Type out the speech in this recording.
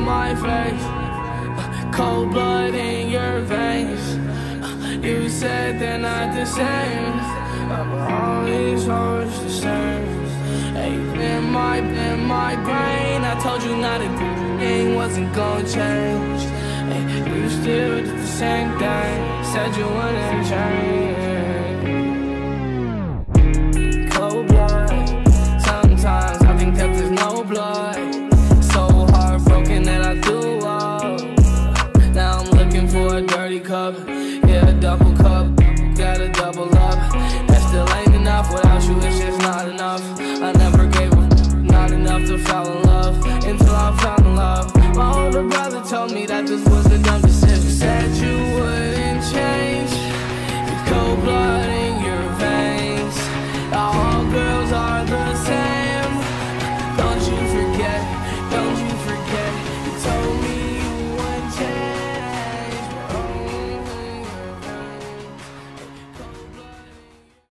my face, cold blood in your veins. You said they're not the same, but all these hoes the same. Hey, in my brain, I told you not a thing wasn't gonna change. Hey, you still did the same thing, said you wouldn't change.